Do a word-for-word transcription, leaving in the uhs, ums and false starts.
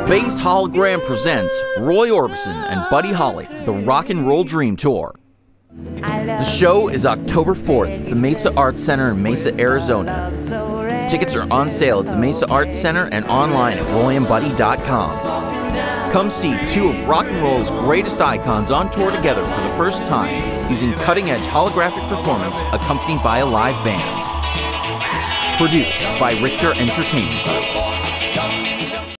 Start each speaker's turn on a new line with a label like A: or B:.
A: Bass Hologram presents Roy Orbison and Buddy Holly, the Rock and Roll Dream Tour. The show is October fourth at the Mesa Arts Center in Mesa, Arizona. Tickets are on sale at the Mesa Arts Center and online at roy and buddy dot com. Come see two of rock and roll's greatest icons on tour together for the first time using cutting-edge holographic performance accompanied by a live band. Produced by Richter Entertainment Group.